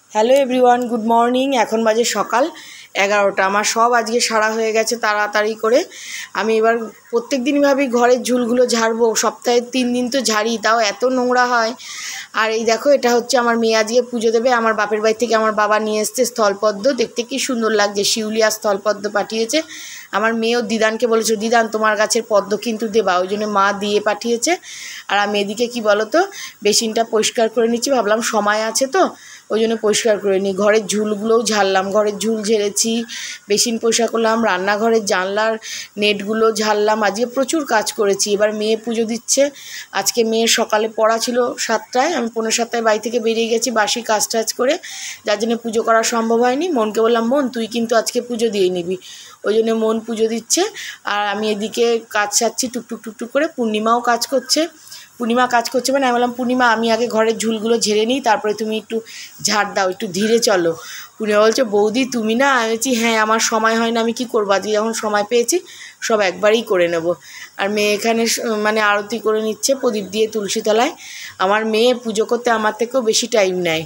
Hello everyone, good morning. এখন বাজে সকাল 11টা। আমার সব আজকে সারা হয়ে গেছে তাড়াতাড়ি করে। আমি এবার প্রত্যেক দিনই ভাবি ঘরের ঝুলগুলো ঝাড়বো, সপ্তাহে 3 দিন তো ঝাড়ি, তাও এত নোংরা হয়। আর এই দেখো, এটা হচ্ছে আমার মেয়ে আজকে পুজো দেবে। আমার বাপের বাড়ি থেকে আমার বাবা নিয়ে এসছে স্থলপদ্ম, দেখতে কি সুন্দর লাগছে, শিউলি আর স্থলপদ্ম পাঠিয়েছে। আমার মেয়েও দিদানকে বলেছে, দিদান তোমার গাছের পদ্ম কিন্তু দেবা, ওই জন্য মা দিয়ে পাঠিয়েছে। আর আমি এদিকে কি বলো তো, বেসিনটা পরিষ্কার করে নিচ্ছি, ভাবলাম সময় আছে তো ওই জন্য পরিষ্কার করে নিই। ঘরের ঝুলগুলোও ঝাড়লাম, ঘরের ঝুল ঝেড়েছি, বেসিন পরিষ্কার করলাম, রান্নাঘরের জানলার নেটগুলো ঝাড়লাম। আজকে প্রচুর কাজ করেছি। এবার মেয়ে পুজো দিচ্ছে। আজকে মেয়ের সকালে পড়া ছিল 7টায়, আমি 5:45 বাড়ি থেকে বেরিয়ে গেছি বাসি কাজ টাজ করে, যার জন্য পুজো করা সম্ভব হয়নি। মনকে বললাম, মন তুই কিন্তু আজকে পুজো দিয়ে নিবি, ওই জন্য মন পুজো দিচ্ছে। আর আমি এদিকে কাজ সারছি টুকটুক টুকটুক করে। পূর্ণিমাও কাজ করছে। পূর্ণিমা কাজ করছে মানে আমি বললাম, পূর্ণিমা আমি আগে ঘরের ঝুলগুলো ঝেড়ে নিই, তারপরে তুমি একটু ঝাড় দাও, একটু ধীরে চলো। পূর্ণিমা বলছে, বৌদি তুমি না। আমি বলছি, হ্যাঁ আমার সময় হয় না, আমি কী করবো, আজকে যখন সময় পেয়েছি সব একবারেই করে নেব। আর মেয়ে এখানে মানে আরতি করে নিচ্ছে প্রদীপ দিয়ে তুলসী তলায়। আমার মেয়ে পুজো করতে আমার থেকেও বেশি টাইম নেয়,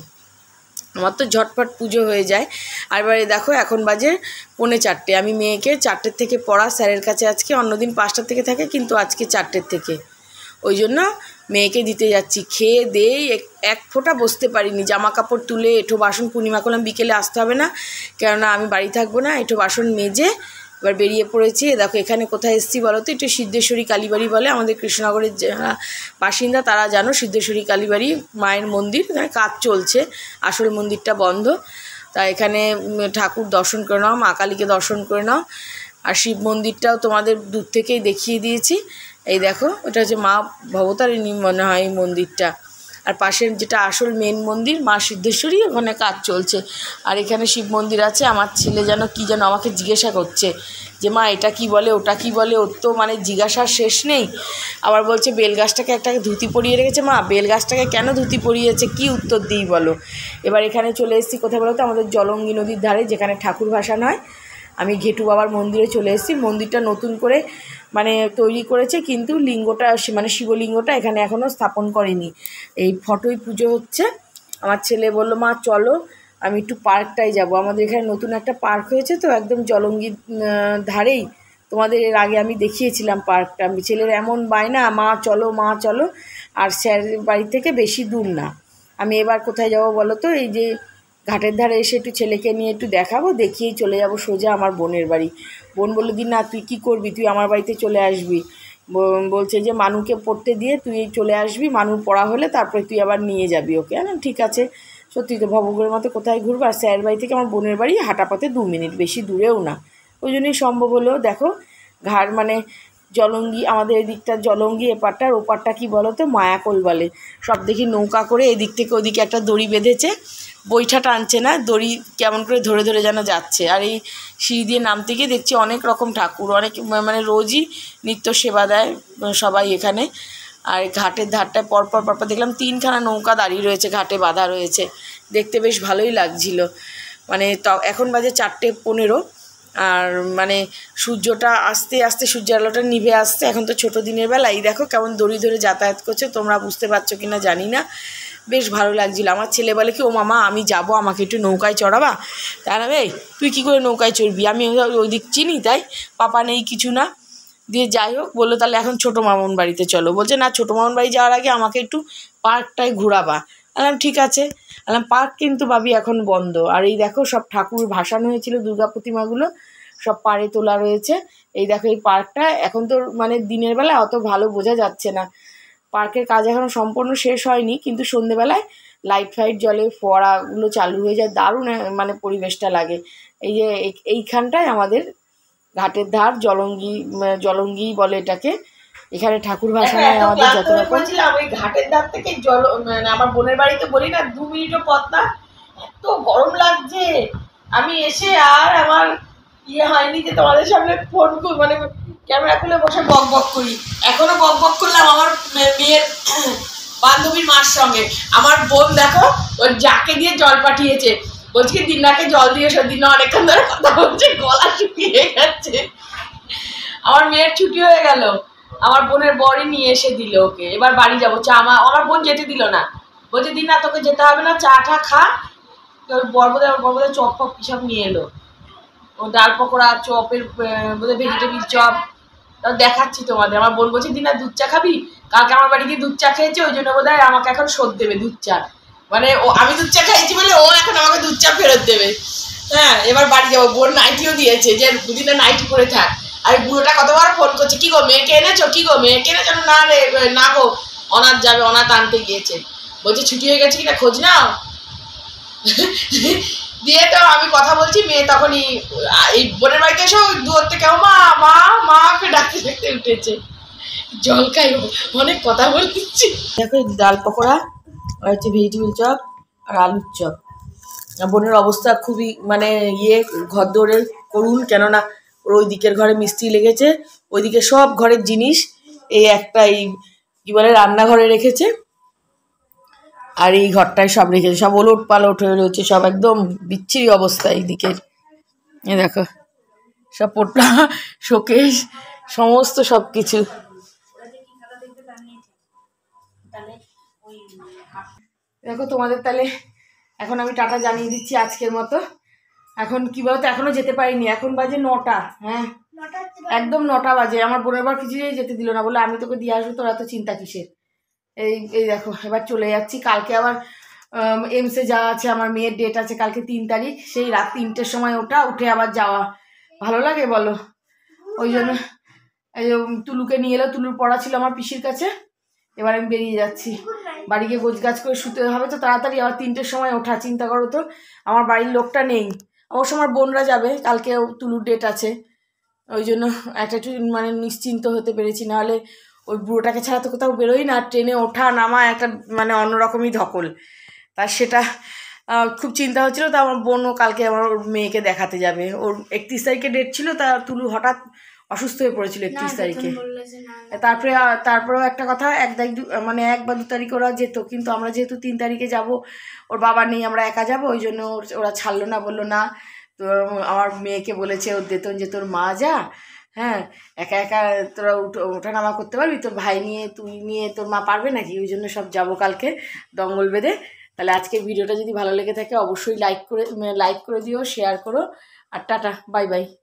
আমার তো ঝটপট পুজো হয়ে যায়। আর এবারে দেখো, এখন বাজে 3:45। আমি মেয়েকে 4টের থেকে পড়া স্যারের কাছে, আজকে অন্যদিন 5টা থেকে থাকে, কিন্তু আজকে 4টের থেকে, ওই জন্য মেয়েকে দিতে যাচ্ছি। খেয়ে দেই এক ফোঁটা বসতে পারিনি, জামা কাপড় তুলে এঁঠো বাসন, পূর্ণিমা করলাম বিকেলে আসতে হবে না, কেননা আমি বাড়ি থাকবো না। এঁঠো বাসন মেজে এবার বেরিয়ে পড়েছি। দেখো এখানে কোথায় এসেছি বলো তো, একটু সিদ্ধেশ্বরী কালীবাড়ি বলে, আমাদের কৃষ্ণনগরের যারা বাসিন্দা তারা জানো সিদ্ধেশ্বরী কালীবাড়ি মায়ের মন্দির। এখানে কাজ চলছে, আসল মন্দিরটা বন্ধ। তা এখানে ঠাকুর দর্শন করে নাও, মা কালীকে দর্শন করে নাও। আর শিব মন্দিরটাও তোমাদের দূর থেকেই দেখিয়ে দিয়েছি। এই দেখো, এটা হচ্ছে মা ভবতারিণী মনে হয় এই মন্দিরটা। আর পাশের যেটা আসল মেন মন্দির মা সিদ্ধেশ্বরী, ওখানে কাজ চলছে। আর এখানে শিব মন্দির আছে। আমার ছেলে যেন কি যেন আমাকে জিজ্ঞাসা করছে যে মা এটা কি বলে, ওটা কি বলে, ওর তো মানে জিজ্ঞাসার শেষ নেই। আবার বলছে বেলগাছটাকে একটা ধুতি পরিয়ে রেখেছে, মা বেলগাছটাকে কেন ধুতি পরিয়েছে, কি উত্তর দিই বলো। এবার এখানে চলে এসেছি কোথায় বলো তো, আমাদের জলঙ্গি নদীর ধারে, যেখানে ঠাকুর ভাসান হয়। আমি ঘেটু বাবার মন্দিরে চলে এসেছি। মন্দিরটা নতুন করে মানে তৈরি করেছে, কিন্তু লিঙ্গটা মানে শিবলিঙ্গটা এখানে এখনও স্থাপন করেনি। এই ফটোই পুজো হচ্ছে। আমার ছেলে বলল, মা চলো আমি একটু পার্কটায় যাব। আমাদের এখানে নতুন একটা পার্ক হয়েছে তো, একদম জলঙ্গির ধারেই। তোমাদের এর আগে আমি দেখিয়েছিলাম পার্কটা। আমি ছেলের এমন বায়না, মা চলো মা চলো। আর স্যারের বাড়ি থেকে বেশি দূর না। আমি এবার কোথায় যাব বলো তো, এই যে ঘাটের ধারে এসে একটু ছেলেকে নিয়ে একটু দেখাবো, দেখিয়েই চলে যাব সোজা আমার বোনের বাড়ি। বোন বলল, দিন না তুই কী করবি, তুই আমার বাড়িতে চলে আসবি। বলছে যে মানুকে পড়তে দিয়ে তুই চলে আসবি, মানু পড়া হলে তারপরে তুই আবার নিয়ে যাবি ওকে। ঠিক আছে। সত্যি তো ভবঘুরের মতো কোথায় ঘুরবো। আর স্যারের বাড়ি থেকে আমার বোনের বাড়ি হাঁটা পথে 2 মিনিট, বেশি দূরেও না। ওই জন্যই সম্ভব হলেও দেখো ঘাট মানে জলঙ্গি, আমাদের এদিকটা জলঙ্গি, এপারটার ওপারটা কি বলো তো মায়াকোল বলে। সব দেখি নৌকা করে এদিক থেকে ওদিকে একটা দড়ি বেঁধেছে, বৈঠা টানছে না, দড়ি কেমন করে ধরে ধরে যেন যাচ্ছে। আর এই সিঁড়ি দিয়ে নামতে গিয়ে দেখছি অনেক রকম ঠাকুর, অনেক মানে রোজই নিত্য সেবা দেয় সবাই এখানে। আর ঘাটের ধারটায় পরপর পরপর দেখলাম 3খানা নৌকা দাঁড়িয়ে রয়েছে, ঘাটে বাঁধা রয়েছে, দেখতে বেশ ভালোই লাগছিল। মানে এখন বাজে 4:15। আর মানে সূর্যটা আস্তে আস্তে, সূর্যের আলোটা নিভে আসছে। এখন তো ছোটো দিনের বেলা। এই দেখো কেমন দড়ি ধরে যাতায়াত করছে, তোমরা বুঝতে পারছো কি না জানি না, বেশ ভালো লাগছিল। আমার ছেলে বলে কি, ও মামা আমি যাব, আমাকে একটু নৌকায় চড়াবা। তা না, এই তুই কী করে নৌকায় চড়বি, আমি ওই দিক চিনি তাই, পাপা নেই কিছু না। দিয়ে যাই হোক, বললো তাহলে এখন ছোটো মামুন বাড়িতে চলো। বলছে না, ছোটো মামুন বাড়ি যাওয়ার আগে আমাকে একটু পার্কটায় ঘোরাবা। বললাম ঠিক আছে। বললাম পার্ক কিন্তু ভাবি এখন বন্ধ। আর এই দেখো সব ঠাকুর ভাসানো হয়েছিল, দুর্গা প্রতিমাগুলো সব পাড়ে তোলা রয়েছে। এই দেখো এই পার্কটা এখন তো মানে দিনের বেলা অত ভালো বোঝা যাচ্ছে না, পার্কের কাজ এখনও সম্পূর্ণ শেষ হয়নি, কিন্তু সন্ধেবেলায় লাইট ফাইট জ্বলে, ফোয়ারাগুলো চালু হয়ে যায়, দারুণ মানে পরিবেশটা লাগে। এই যে এইখানটায় আমাদের ঘাটের ধার, জলঙ্গি বলে এটাকে, এখানে ঠাকুর ভাসানো হয় আমাদের যত রকম। ওই ঘাটের ধার থেকে মানে আমার বোনের বাড়িতে বলি না 2 মিনিটও পথ না, এত গরম লাগছে। আমি এসে আর আমার হয়নি যে তোমাদের সামনে ফোন মানে ক্যামেরা খুলে বসে বক বক করি। এখনো বক বক করলাম আমার মেয়ের বান্ধবীর মার সঙ্গে। আমার বোন দেখো ওর যাকে দিয়ে জল পাঠিয়েছে, বলছি দিনাকে জল দিয়ে এসো। দিনা অনেকক্ষণ ধরে কথা বলছে, গলা শুকিয়ে গেছে। আমার মেয়ের ছুটি হয়ে গেল, আমার বোনের বরই নিয়ে এসে দিল ওকে। এবার বাড়ি যাবো, চা আমার বোন যেতে দিল না, বলছে দিনা তোকে যেতে হবে না, চা টা খা, বরবোদা চপ ফপ কি সব নিয়ে এলো। ও ডাল পকোড়া, চপের বোধহয় ভেজিটেবিল চপ, তাও দেখাচ্ছি তোমাদের। আমার বোন বলছে দিনা দুধ চা খাবি, কালকে আমার বাড়ি গিয়ে দুধ চা খেয়েছে, ওই জন্য বোধহয় আমাকে এখন শোধ দেবে দুধ চা, মানে ও আমি দুধ চা খাইছি বলে ও এখন আমাকে দুধ চা ফেরত দেবে। হ্যাঁ, এবার বাড়ি যাবো। বোন নাইটিও দিয়েছে যে দুদিনে নাইটি করে থাক। আর বুড়োটা কতবার ফোন করছে, কি গো মেয়েকে এনেছো, কি গো মেয়েকে এনেছো? না রে, না গো, অনাথ যাবে, অনাথ আনতে গিয়েছে। বলছে ছুটি হয়ে গেছে কিনা খোঁজ নাও। দিয়ে তো আমি কথা বলছি, মেয়ে তখনই এই বোনের বাড়িতে এসে দূর থেকে মা মা মাকে ডাকতে ডাকতে উঠেছে। জল খাই, অনেক কথা বলছি। দেখো ডাল পকোড়া আর হচ্ছে ভেজিটেবিল চপ আর আলুর চপ। বোনের অবস্থা খুবই মানে ঘর দৌড়ের করুন, কেননা ওর ওই দিকের ঘরে মিস্ত্রি লেগেছে, ওইদিকে সব ঘরের জিনিস এই একটা এই কি বলে রান্নাঘরে রেখেছে, আর এই ঘরটায় সব রেখেছে, সব ওলট পালট হয়ে রয়েছে, সব একদম বিচ্ছিরি অবস্থা এই দিকের। এ দেখো সব পোটলা শোকেস সমস্ত সব কিছু। দেখো তোমাদের তাহলে এখন আমি টাটা জানিয়ে দিচ্ছি আজকের মতো। এখন কি বলতো, এখনো যেতে পারিনি, এখন বাজে 9টা। হ্যাঁ একদম 9টা বাজে। আমার বোনের বার কিছুতেই যেতে দিল না, বলে আমি তোকে দিয়ে আসবো, তোরা তো চিন্তা কিসের। এই এই দেখো এবার চলে যাচ্ছি। কালকে আবার এমসে যাওয়া আছে, আমার মেয়ের ডেট আছে কালকে 3 তারিখ, সেই রাত 3টের সময় উঠে আবার যাওয়া ভালো লাগে বলো? ওই জন্য এই তুলুকে নিয়ে এলো, তুলুর পড়া ছিল আমার পিসির কাছে। এবার আমি বেরিয়ে যাচ্ছি, বাড়ি গিয়ে গোছগাছ করে শুতে হবে তো তাড়াতাড়ি, আবার 3টের সময় ওঠা, চিন্তা করো তো। আমার বাড়ির লোকটা নেই, অবশ্য আমার বোনরা যাবে, কালকে তুলুর ডেট আছে, ওই জন্য একটু মানে নিশ্চিন্ত হতে পেরেছি। নাহলে ওই বুড়োটাকে ছাড়া তো কোথাও বেরোই না, ট্রেনে ওঠা নামা একটা মানে অন্যরকমই ধকল। তার সেটা খুব চিন্তা হচ্ছিলো। তা আমার বোনও কালকে আমার মেয়েকে দেখাতে যাবে, ওর 31 তারিখে ডেট ছিল, তা তুলু হঠাৎ অসুস্থ হয়ে পড়েছিল 31 তারিখে। তারপরেও একটা কথা, মানে 1 বা 2 তারিখ ওরা যেত, কিন্তু আমরা যেহেতু 3 তারিখে যাব, ওর বাবা নেই, আমরা একা যাব, ওই জন্য ওরা ছাড়লো না, বললো না। তো আমার মেয়েকে বলেছে ওর দেতন যে তোর মা যা, হ্যাঁ একা একা তোরা ওঠানামা করতে পারবি, তোর ভাই নিয়ে তুই নিয়ে তোর মা পারবে নাকি? ওই জন্য সব যাবো কালকে দঙ্গল বেঁধে। তাহলে আজকের ভিডিওটা যদি ভালো লেগে থাকে অবশ্যই লাইক করে দিও, শেয়ার করো, আর টাটা বাই বাই।